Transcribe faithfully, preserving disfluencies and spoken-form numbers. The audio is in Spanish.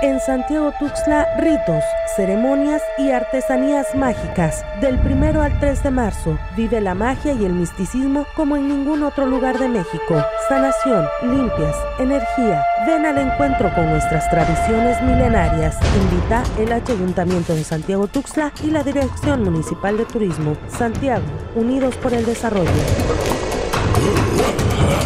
En Santiago Tuxtla, ritos, ceremonias y artesanías mágicas. Del primero al tres de marzo, vive la magia y el misticismo como en ningún otro lugar de México. Sanación, limpias, energía. Ven al encuentro con nuestras tradiciones milenarias. Invita el Ayuntamiento de Santiago Tuxtla y la Dirección Municipal de Turismo. Santiago, unidos por el desarrollo.